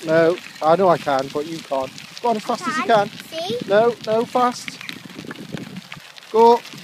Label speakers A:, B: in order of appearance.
A: No, I know I can, but you can't. Go on as fast as you can.
B: See?
A: No, fast. Go.